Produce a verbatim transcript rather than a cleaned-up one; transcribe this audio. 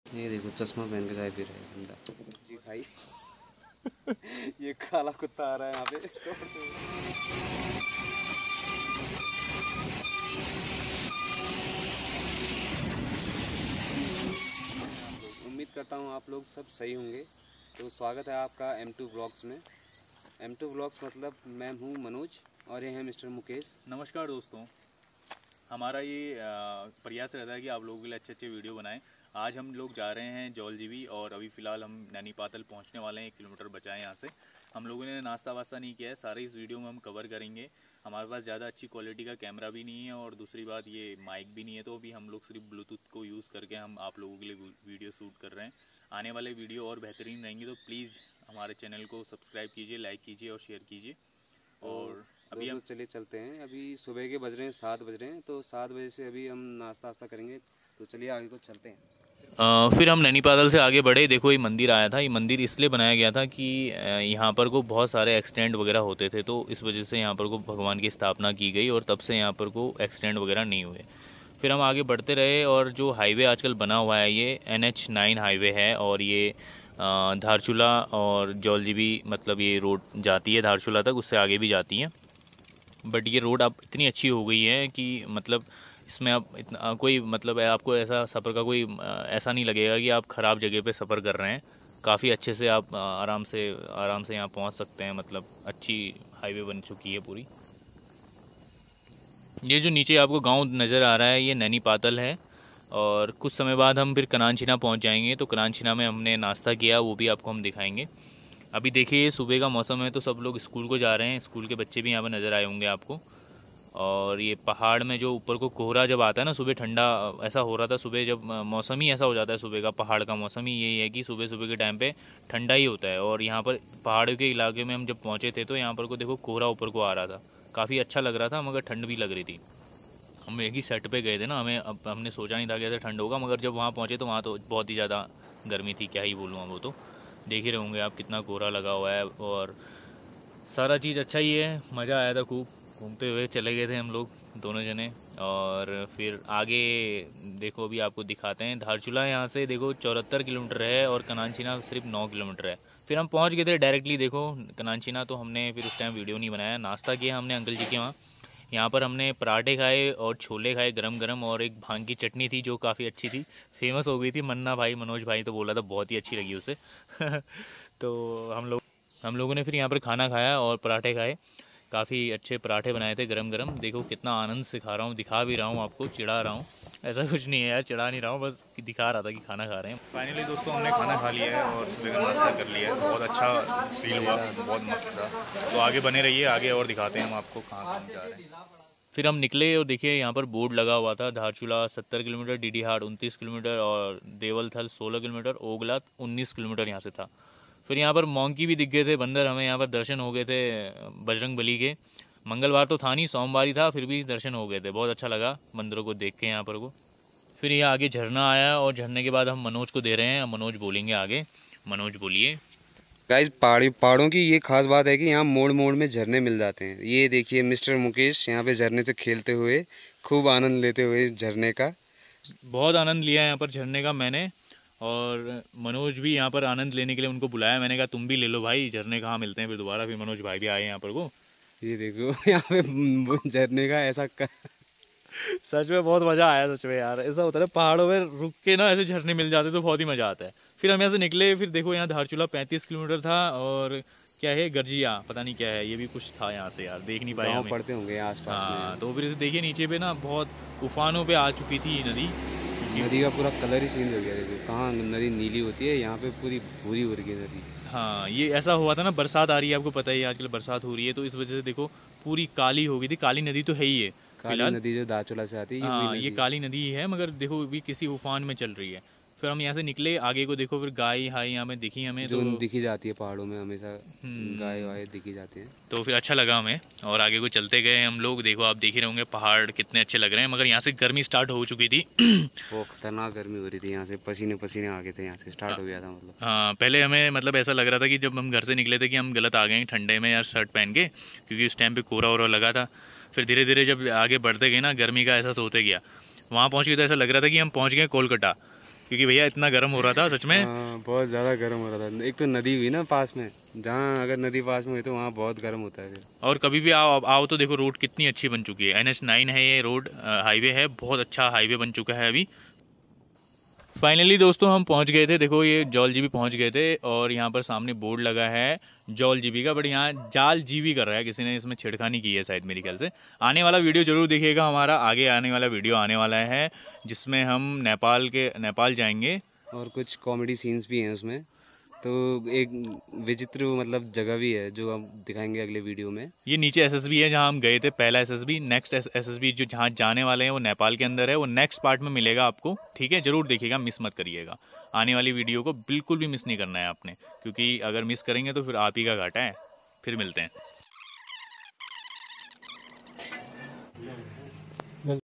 ये देखो चश्मा पहन के चाय पी रहा है बंदा जी भाई। ये काला कुत्ता आ रहा है यहाँ पे। उम्मीद करता हूँ आप लोग सब सही होंगे। तो स्वागत है आपका एम टू ब्लॉग्स में। एम टू ब्लॉग्स मतलब मैं हूँ मनोज और ये हैं मिस्टर मुकेश। नमस्कार दोस्तों, हमारा ये प्रयास रहता है कि आप लोगों के लिए अच्छे अच्छे वीडियो बनाएं। आज हम लोग जा रहे हैं जौलजीबी और अभी फ़िलहाल हम नैनी पातल पहुंचने वाले हैं। एक किलोमीटर बचा है यहाँ से। हम लोगों ने नाश्ता वास्ता नहीं किया है, सारे इस वीडियो में हम कवर करेंगे। हमारे पास ज़्यादा अच्छी क्वालिटी का कैमरा भी नहीं है और दूसरी बात ये माइक भी नहीं है, तो अभी हम लोग सिर्फ ब्लूटूथ को यूज़ करके हम आप लोगों के लिए वीडियो शूट कर रहे हैं। आने वाले वीडियो और बेहतरीन रहेंगे, तो प्लीज़ हमारे चैनल को सब्सक्राइब कीजिए, लाइक कीजिए और शेयर कीजिए। और अभी हम चलिए चलते हैं। अभी सुबह के बज रहे हैं सात बज रहे हैं, तो सात बजे से अभी हम नाश्ता वास्ता करेंगे। तो चलिए आगे को चलते हैं। आ, फिर हम नैनी पातल से आगे बढ़े। देखो ये मंदिर आया था। ये मंदिर इसलिए बनाया गया था कि यहाँ पर को बहुत सारे एक्सीडेंट वगैरह होते थे, तो इस वजह से यहाँ पर को भगवान की स्थापना की गई और तब से यहाँ पर को एक्सीडेंट वगैरह नहीं हुए। फिर हम आगे बढ़ते रहे और जो हाईवे आजकल बना हुआ है ये एन एच नाइन हाईवे है और ये धारचूला और जौलजीबी मतलब ये रोड जाती है धारचूला तक, उससे आगे भी जाती है। बट ये रोड अब इतनी अच्छी हो गई है कि मतलब इसमें आप इतना कोई मतलब आपको ऐसा सफ़र का कोई ऐसा नहीं लगेगा कि आप ख़राब जगह पे सफ़र कर रहे हैं। काफ़ी अच्छे से आप आराम से आराम से यहाँ पहुँच सकते हैं। मतलब अच्छी हाईवे बन चुकी है पूरी। ये जो नीचे आपको गांव नज़र आ रहा है ये नैनी पातल है और कुछ समय बाद हम फिर कनानछीना पहुँच जाएंगे। तो कनानछीना में हमने नाश्ता किया, वो भी आपको हम दिखाएंगे। अभी देखिए सुबह का मौसम है तो सब लोग स्कूल को जा रहे हैं। स्कूल के बच्चे भी यहाँ पर नज़र आए होंगे आपको। और ये पहाड़ में जो ऊपर को कोहरा जब आता है ना, सुबह ठंडा ऐसा हो रहा था। सुबह जब मौसम ही ऐसा हो जाता है, सुबह का पहाड़ का मौसम ही यही है कि सुबह सुबह के टाइम पे ठंडा ही होता है। और यहाँ पर पहाड़ों के इलाके में हम जब पहुँचे थे तो यहाँ पर को देखो कोहरा ऊपर को आ रहा था। काफ़ी अच्छा लग रहा था मगर ठंड भी लग रही थी। हम एक ही सेट पे गए थे ना, हमें अब हमने सोचा नहीं था कि ऐसे ठंड होगा, मगर जब वहाँ पहुँचे तो वहाँ तो बहुत ही ज़्यादा गर्मी थी। क्या ही बोलूँ, वो तो देख ही रहे होंगे आप कितना कोहरा लगा हुआ है। और सारा चीज़ अच्छा ही है, मज़ा आया था खूब। घूमते हुए चले गए थे हम लोग दोनों जने। और फिर आगे देखो अभी आपको दिखाते हैं। धारचूला यहाँ से देखो चौहत्तर किलोमीटर है और कनानछीना सिर्फ नौ किलोमीटर है। फिर हम पहुँच गए थे डायरेक्टली देखो कनानछीना। तो हमने फिर उस टाइम वीडियो नहीं बनाया। नाश्ता किया हमने अंकल जी के वहाँ। यहाँ पर हमने पराठे खाए और छोले खाए गरम गरम, और एक भांग की चटनी थी जो काफ़ी अच्छी थी, फेमस हो गई थी। मन्ना भाई मनोज भाई तो बोला था बहुत ही अच्छी लगी उसे। तो हम लोग हम लोगों ने फिर यहाँ पर खाना खाया और पराठे खाए। काफ़ी अच्छे पराठे बनाए थे गरम गरम। देखो कितना आनंद से खा रहा हूँ, दिखा भी रहा हूँ आपको, चिढ़ा रहा हूँ। ऐसा कुछ नहीं है यार, चिढ़ा नहीं रहा हूँ, बस दिखा रहा था कि खाना खा रहे हैं। फाइनली दोस्तों हमने खाना खा लिया है और सुबह का नाश्ता कर लिया है। बहुत अच्छा फील हुआ, बहुत मस्त था। तो आगे बने रहिए, आगे और दिखाते हैं हम आपको कहाँ कहाँ जा रहे हैं। फिर हम निकले और देखिए यहाँ पर बोर्ड लगा हुआ था। धारचूला सत्तर किलोमीटर, डीडीहाट उनतीस किलोमीटर और देवलथल सोलह किलोमीटर, ओगला उन्नीस किलोमीटर यहाँ से था। फिर यहाँ पर मोंकी भी दिख गए थे, बंदर। हमें यहाँ पर दर्शन हो गए थे बजरंग बली के। मंगलवार तो था नहीं, सोमवार ही था, फिर भी दर्शन हो गए थे। बहुत अच्छा लगा बंदरों को देख के यहाँ पर को। फिर यहाँ आगे झरना आया और झरने के बाद हम मनोज को दे रहे हैं। मनोज बोलेंगे आगे। मनोज बोलिए। गाइस पहाड़ी पहाड़ों की ये खास बात है कि यहाँ मोड़ मोड़ में झरने मिल जाते हैं। ये देखिए मिस्टर मुकेश यहाँ पे झरने से खेलते हुए, खूब आनंद लेते हुए इस झरने का। बहुत आनंद लिया यहाँ पर झरने का मैंने, और मनोज भी यहाँ पर आनंद लेने के लिए उनको बुलाया। मैंने कहा तुम भी ले लो भाई, झरने कहाँ मिलते हैं फिर दोबारा। फिर मनोज भाई भी आए यहाँ पर को। ये देखो यहाँ पे झरने का ऐसा कर... सच में बहुत मज़ा आया। सच में यार ऐसा होता है पहाड़ों में रुक के ना, ऐसे झरने मिल जाते तो बहुत ही मज़ा आता है। फिर हम यहाँ से निकले। फिर देखो यहाँ धारचूला पैंतीस किलोमीटर था और क्या है गर्जिया पता नहीं क्या है, ये भी कुछ था यहाँ से यार, देख नहीं पाए हम। पड़ते होंगे आसपास में। तो फिर देखिए नीचे पे ना बहुत उफानों पे आ चुकी थी नदी। नदी का पूरा कलर ही चेंज हो गया। देखो कहाँ नदी नीली होती है, यहाँ पे पूरी भूरी हो रही है नदी। हाँ ये ऐसा हुआ था ना, बरसात आ रही है, आपको पता ही है आजकल बरसात हो रही है, तो इस वजह से देखो पूरी काली हो गई थी। काली नदी तो है ही है काली नदी जो धारचूला से आती है। हाँ ये काली नदी ही है, मगर देखो अभी किसी उफान में चल रही है। फिर हम यहाँ से निकले आगे को, देखो फिर गाय हाई यहाँ में दिखी हमें, जो तो दिखी जाती है पहाड़ों में हमेशा गाय वाय दिखी जाती हैं। तो फिर अच्छा लगा हमें और आगे को चलते गए हम लोग। देखो आप देख ही रहोगे पहाड़ कितने अच्छे लग रहे हैं, मगर यहाँ से गर्मी स्टार्ट हो चुकी थी। वो खतरनाक गर्मी हो रही थी, यहाँ से पसीने पसीने आ गए थे, यहाँ से स्टार्ट हो गया था मतलब। हाँ पहले हमें मतलब ऐसा लग रहा था कि जब हम घर से निकले थे कि हम गलत आ गए ठंडे में यार शर्ट पहन के, क्योंकि उस टाइम पे कोहरा वोरा लगा था। फिर धीरे धीरे जब आगे बढ़ते गए ना, गर्मी का एहसास होते गया। वहाँ पहुँच गए तो ऐसा लग रहा था कि हम पहुँच गए कोलकाता। क्योंकि भैया इतना गर्म हो रहा था सच में। हाँ, बहुत ज़्यादा गर्म हो रहा था। एक तो नदी हुई ना पास में, जहाँ अगर नदी पास में हुई तो वहाँ बहुत गर्म होता है फिर। और कभी भी आओ आओ तो देखो रोड कितनी अच्छी बन चुकी है। एन एच नाइन है ये रोड, हाईवे है, बहुत अच्छा हाईवे बन चुका है अभी। फाइनली दोस्तों हम पहुंच गए थे। देखो ये जौल जीबी पहुंच गए थे और यहाँ पर सामने बोर्ड लगा है जौल जीबी का, बट यहाँ जाल जीबी कर रहा है, किसी ने इसमें छेड़खानी की है शायद मेरे ख्याल से। आने वाला वीडियो जरूर देखिएगा हमारा, आगे आने वाला वीडियो आने वाला है जिसमें हम नेपाल के नेपाल जाएंगे और कुछ कॉमेडी सीन्स भी हैं उसमें। तो एक विचित्र मतलब जगह भी है जो हम दिखाएंगे अगले वीडियो में। ये नीचे एसएसबी है जहाँ हम गए थे, पहला एसएसबी। नेक्स्ट एसएसबी जो जहाँ जाने वाले हैं वो नेपाल के अंदर है, वो नेक्स्ट पार्ट में मिलेगा आपको, ठीक है। जरूर देखिएगा, मिस मत करिएगा। आने वाली वीडियो को बिल्कुल भी मिस नहीं करना है आपने, क्योंकि अगर मिस करेंगे तो फिर आप ही का घाटा है। फिर मिलते हैं।